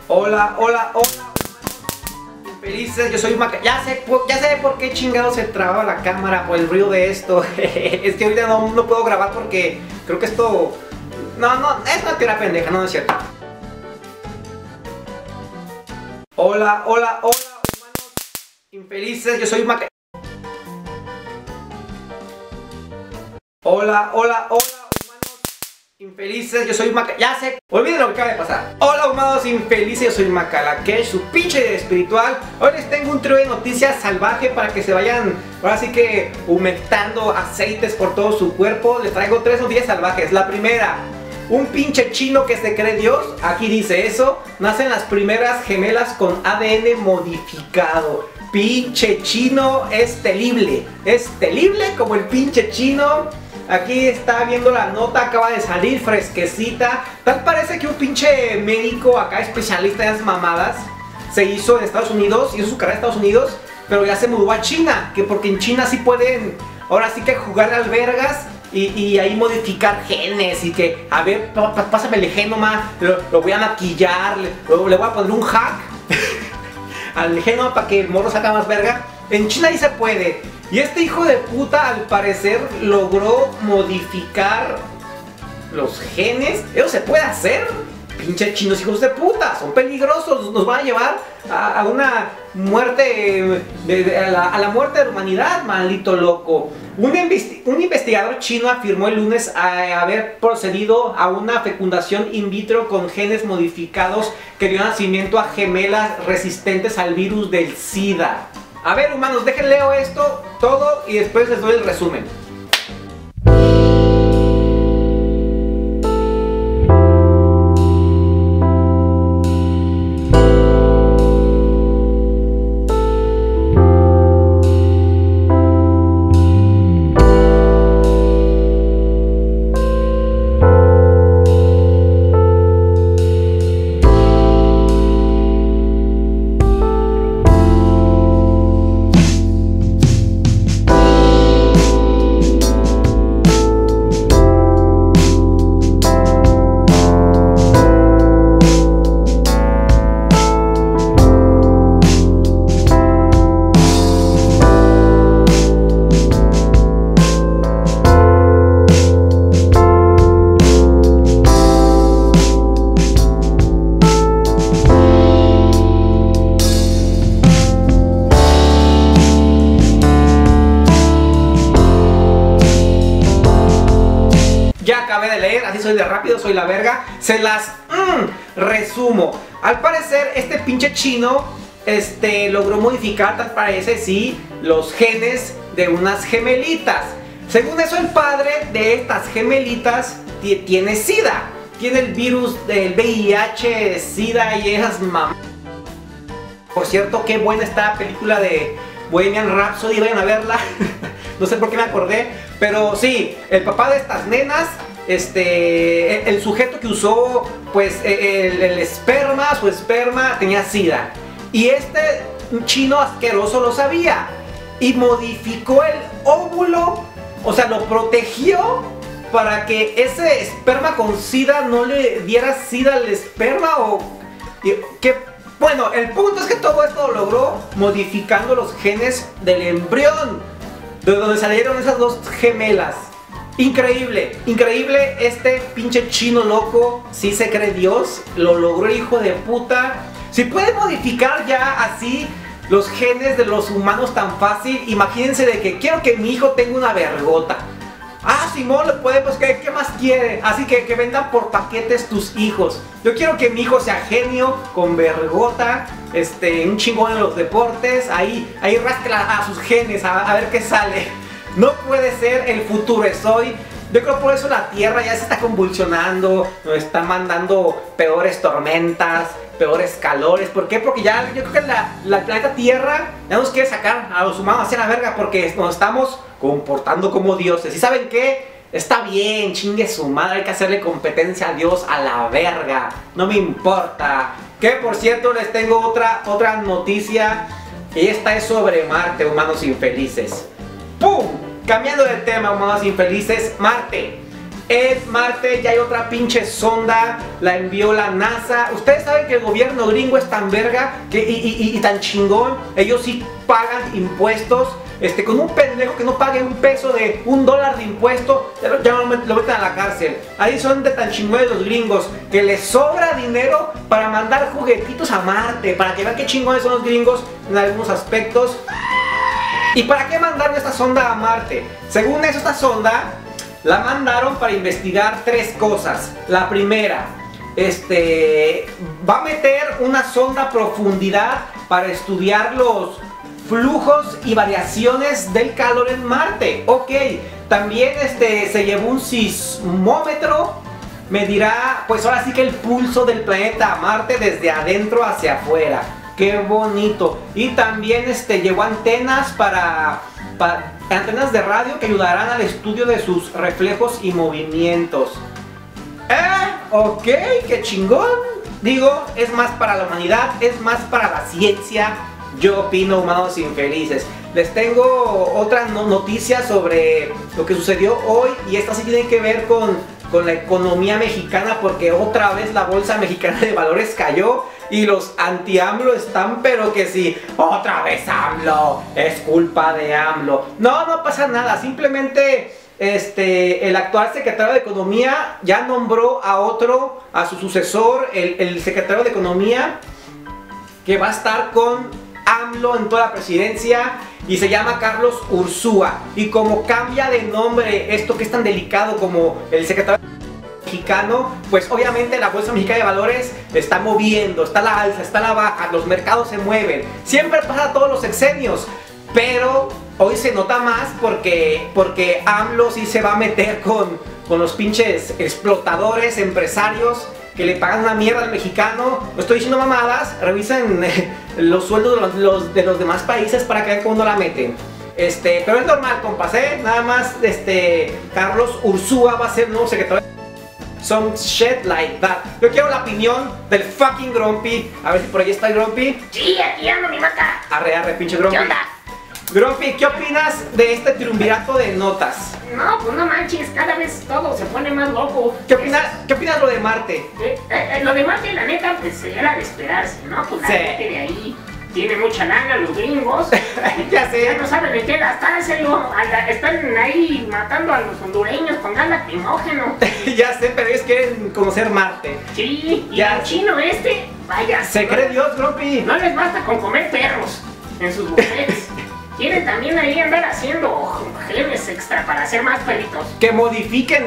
Hola, hola, hola, felices, yo soy Maca. Ya sé por qué chingado se traba la cámara por el ruido de esto. Es que ahorita no puedo grabar porque creo que esto... No, es una tira pendeja, no es cierto. Hola, hola, hola, humanos infelices, yo soy Maca. Hola, hola, hola, humanos infelices, yo soy Maca. Ya sé, olviden lo que acaba de pasar. Hola, humanos infelices, yo soy Macalakesh, su pinche espiritual. Hoy les tengo un trío de noticias salvaje para que se vayan, ahora sí que humectando aceites por todo su cuerpo. Les traigo 3 noticias salvajes. La primera: un pinche chino que se cree Dios, aquí dice eso, nacen las primeras gemelas con ADN modificado. Pinche chino es terrible como el pinche chino. Aquí está viendo la nota, acaba de salir fresquecita. Tal parece que un pinche médico acá especialista en las mamadas se hizo en Estados Unidos, hizo su carrera en Estados Unidos, pero ya se mudó a China, que porque en China sí pueden, ahora sí que jugar al vergas y ahí modificar genes y que, a ver, pásame el genoma, lo voy a maquillar, le voy a poner un hack al genoma para que el morro saca más verga. En China ahí se puede. Y este hijo de puta al parecer logró modificar los genes. ¿Eso se puede hacer? Pinche chinos hijos de puta, son peligrosos, nos van a llevar a una muerte, a la muerte de la humanidad, maldito loco. Un investigador chino afirmó el lunes haber procedido a una fecundación in vitro con genes modificados que dio nacimiento a gemelas resistentes al virus del SIDA. A ver, humanos, déjenle leo esto todo y después les doy el resumen. Ya acabé de leer, así soy de rápido, soy la verga. Se las resumo. Al parecer este pinche chino logró modificar, tal parece, sí, los genes de unas gemelitas. Según eso, el padre de estas gemelitas tiene SIDA. Tiene el virus del VIH, SIDA y esas mamás. Por cierto, qué buena está la película de Bohemian Rhapsody, vayan a verla. No sé por qué me acordé, pero sí, el papá de estas nenas, el sujeto que usó pues el esperma, su esperma tenía SIDA. Y este chino asqueroso lo sabía y modificó el óvulo, o sea, lo protegió para que ese esperma con SIDA no le diera SIDA al esperma o que... Bueno, el punto es que todo esto lo logró modificando los genes del embrión, de donde salieron esas dos gemelas. Increíble, increíble. Este pinche chino loco sí se cree Dios, lo logró el hijo de puta. Si puede modificar ya así los genes de los humanos tan fácil, imagínense de que quiero que mi hijo tenga una vergota. Ah, Simón, lo puede, pues ¿qué más quiere? Así que vendan por paquetes tus hijos. Yo quiero que mi hijo sea genio, con vergota, un chingón en los deportes. Ahí rasca a sus genes, a ver qué sale. No puede ser, el futuro es hoy. Yo creo por eso la Tierra ya se está convulsionando, nos está mandando peores tormentas, peores calores. ¿Por qué? Porque ya yo creo que la planeta Tierra ya nos quiere sacar a los humanos hacia la verga porque nos estamos comportando como dioses. ¿Y saben qué? Está bien, chingue su madre, hay que hacerle competencia a Dios a la verga. No me importa. Que por cierto les tengo otra noticia. Y esta es sobre Marte, humanos infelices. ¡Pum! Cambiando de tema, humanos infelices, Marte. En Marte ya hay otra pinche sonda, la envió la NASA. Ustedes saben que el gobierno gringo es tan verga y tan chingón. Ellos sí pagan impuestos. Con un pendejo que no pague un peso de $1 de impuesto, ya lo meten a la cárcel. Ahí son de tan chingones los gringos, que les sobra dinero para mandar juguetitos a Marte, para que vean qué chingones son los gringos en algunos aspectos. ¿Y para qué mandaron esta sonda a Marte? Según eso, esta sonda la mandaron para investigar 3 cosas. La primera, va a meter una sonda a profundidad para estudiar los flujos y variaciones del calor en Marte. Ok, también se llevó un sismómetro, medirá pues ahora sí que el pulso del planeta Marte desde adentro hacia afuera. Qué bonito. Y también llevó antenas antenas de radio que ayudarán al estudio de sus reflejos y movimientos. Ok, qué chingón. Digo, es más para la humanidad, es más para la ciencia. Yo opino, humanos infelices. Les tengo otra noticia sobre lo que sucedió hoy, y esta sí tiene que ver con la economía mexicana, porque otra vez la bolsa mexicana de valores cayó y los anti-AMLO están, pero que sí, otra vez AMLO, es culpa de AMLO. No, no pasa nada, simplemente el actual secretario de Economía ya nombró a su sucesor, el secretario de Economía, que va a estar con AMLO en toda la presidencia, y se llama Carlos Ursúa. Y como cambia de nombre esto que es tan delicado como el secretario mexicano, pues obviamente la bolsa mexicana de valores está moviendo, está a la alza, está a la baja, los mercados se mueven. Siempre pasa todos los sexenios, pero hoy se nota más porque AMLO sí se va a meter con los pinches explotadores, empresarios que le pagan una mierda al mexicano. No estoy diciendo mamadas, revisen los sueldos de los demás países para que vean cómo no la meten. Pero es normal, compas, nada más Carlos Ursúa va a ser nuevo secretario. Some shit like that. Yo quiero la opinión del fucking Grumpy. A ver si por ahí está el Grumpy. Sí, aquí ando, mi maca. Arre, pinche Grumpy. ¿Qué onda? Grumpy, ¿qué opinas de este triunvirato de notas? No, pues no manches, cada vez todo se pone más loco. ¿Qué opinas lo de Marte? Lo de Marte, la neta, pues era de esperarse, ¿no? Pues la gente de ahí tiene mucha lana, los gringos. Ya sé. Ya no saben en qué gastárselo. Están ahí matando a los hondureños con gas lacrimógeno. Ya sé, pero ellos quieren conocer Marte. Sí, y ya el chino vaya. Se cree Dios, Grumpy. No les basta con comer perros en sus buffets. Quieren también ahí andar haciendo genes extra para hacer más perritos. Que modifiquen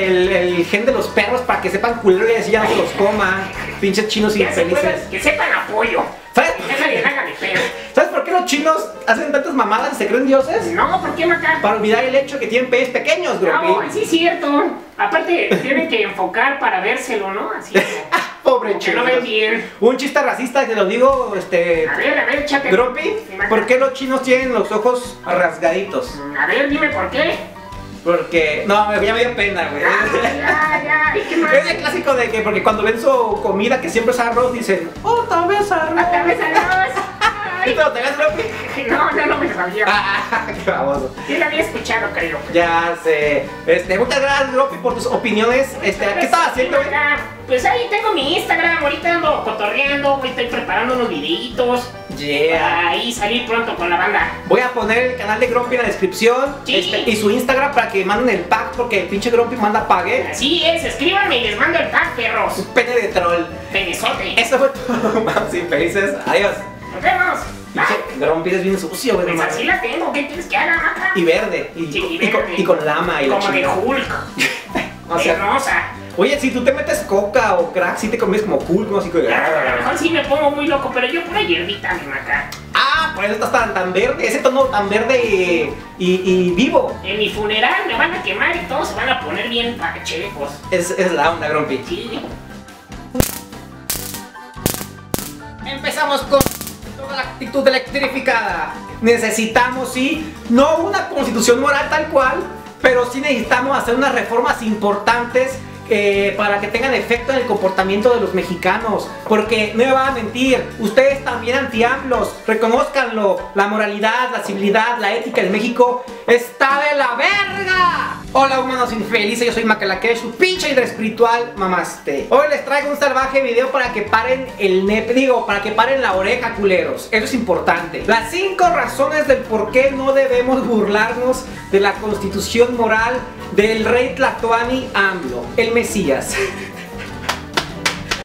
el gen de los perros para que sepan culero y así ya no se los coma. Pinches chinos infelices. Que sepan apoyo. ¿Sabes? Que nadie haga de pedo. ¿Sabes por qué los chinos hacen tantas mamadas y se creen dioses? No, ¿por qué, Maca? Para olvidar el hecho que tienen peces pequeños, Grumpy. No, sí es cierto. Aparte, tienen que enfocar para vérselo, ¿no? Así pobre que chino. no ven bien. Un chiste racista, te lo digo, A ver, échate. Grumpy, ¿por qué los chinos tienen los ojos rasgaditos? A ver, dime por qué. Porque... No, ya me dio pena, güey. Ya. ¿Y qué más? Es el clásico de que porque cuando ven su comida que siempre es arroz, dicen, otra vez arroz. Otra vez arroz. ¿Y te lo tenías, Grumpy? No me lo sabía. Qué baboso. Sí lo había escuchado, creo. Ya sé. Muchas gracias, Grumpy, por tus opiniones. ¿Qué estabas haciendo, güey? Pues ahí tengo mi Instagram, ahorita ando cotorreando, estoy preparando unos videitos. Yeah. Para ahí salir pronto con la banda. Voy a poner el canal de Grumpy en la descripción. Sí. Y su Instagram para que manden el pack, porque el pinche Grumpy manda pague. Así es, escríbanme y les mando el pack, perros. Un pene de troll. Penezote. Eso fue todo, más infelices. Adiós. Nos vemos. Pinche Grumpy es bien sucio, güey. Pues no así mames. la tengo, ¿qué quieres que haga, Maca? Y verde. Sí, Y con lama y la como de chingada. Hulk. O sea, Hermosa. oye, si tú te metes coca o crack, si te comes como Hulk, ¿no? Así que... A lo mejor sí me pongo muy loco, pero yo pura hierbita, mi Maca. Ah, por eso estás tan verde, ese tono tan verde y vivo. En mi funeral me van a quemar y todos se van a poner bien pachecos. Es la onda, Grumpy. Sí. Empezamos con toda la actitud electrificada. Necesitamos, sí, no una constitución moral tal cual, pero sí necesitamos hacer unas reformas importantes para que tengan efecto en el comportamiento de los mexicanos. Porque no me van a mentir, ustedes también anti-AMLOs, reconózcanlo. La moralidad, la civilidad, la ética en México está de la verga. Hola humanos infelices, yo soy Macalaque, su pinche hidra espiritual, mamaste. Hoy les traigo un salvaje video para que paren el nepe, para que paren la oreja, culeros. Eso es importante. Las 5 razones del por qué no debemos burlarnos de la constitución moral del rey Tlatoani AMLO, el Mesías.